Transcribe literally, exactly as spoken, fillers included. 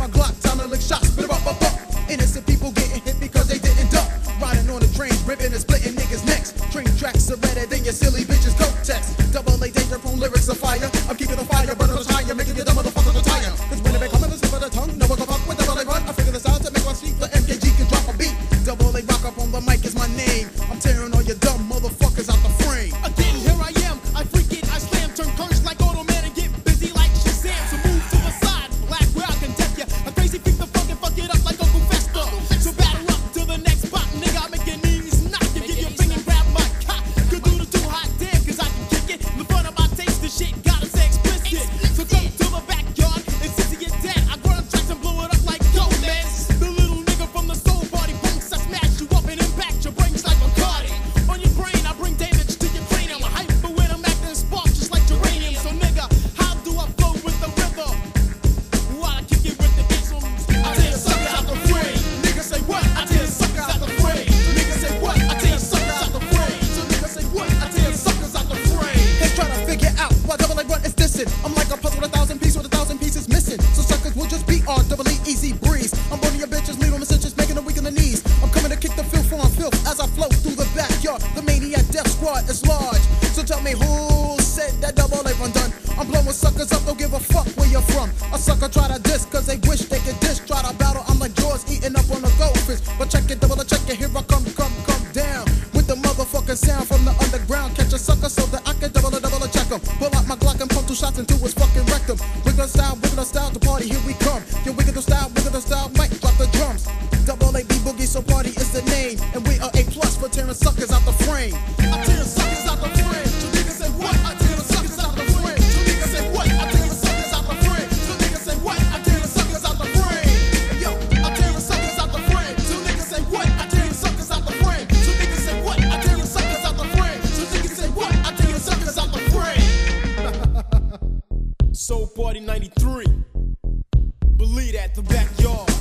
my Glock, time to lick shots. But up, up, up. Innocent people getting hit because they didn't duck. Riding on the train, ripping and splitting niggas' necks. Train tracks are redder than your silly bitches' coat text. Double A danger prone lyrics of fire. I'm keeping the fire, burning the higher, making you dumb motherfuckers retire. Cause when they come in the slip of the tongue, no one can fuck with double A run. I figure this out to make my sleep, the M K G can drop a beat. Double A rock up on the mic is my name. I'm tearing all your dumb motherfuckers out the frame. Again, here I am, I freak it, I slam, turn curse like Automan and get busy like Shazam. So move to the side, black where I can take ya. A crazy freak the fuck and fuck it up like Uncle Fester. So battle up to the next spot, nigga, I make your knees knock and get your finger grab my cock. Could do the too hot damn, cause I can kick it. In the front of my taste, the shit gotta say explicit. So come to the backyard and since you're dead, I grab tracks and blow it up like yo, man. The little nigga from the soul party punks, I smash you up and impact your brains like Bacardi. On your brain, I bring damage to your cranium. I hype but when I'm acting spark just like geranium. So nigga, how do I flow with the rhythm? While I kick it with the isms, I tear suckers out the frame. Niggas say what? I tear suckers out the frame. Niggas say what? I tear suckers out the frame. So niggas say what? I tear suckers out the frame. They try to figure out why double A run is dissing. I'm like a puzzle with a thousand pieces with a thousand pieces missing. So suckers will just be on double E easy breeze. I'm burning your bitches, leave them in stitches, making them weak in the knees. I'm coming to kick the filth on filth as I float through the backyard. The maniac death squad is large. So tell me who said that double A run done? I'm blowing suckers up, don't give a fuck where you're from. A sucker try to diss cause they wish they could dish. Try to battle, I'm like Jaws eating up on a goldfish. But check it, double A check it, here I come, come, come down. With the motherfucking sound from the underground. Catch a sucker so that I can double a double a check him. Pull out my Glock and pump two shots into his fucking rectum. Wiggle style, wiggle style, the party, here we come. Your wiggle style, wiggle style, mic, drop the drums. Double A B Boogie, so party is the name. And we are A plus for tearing suckers out the frame. I tear suckers out the frame. So niggas say what? I tear the suckers out the frame. So niggas say what? I tear the suckers out the frame. So niggas say what? I tear the suckers out the frame. Yo, I tear the suckers out the frame. So niggas say what? I tear the suckers out the frame. So niggas say what? I tear the suckers out the frame. So niggas say what? I tear the suckers out the frame. Soul Party ninety-three. Believe that, the backyard.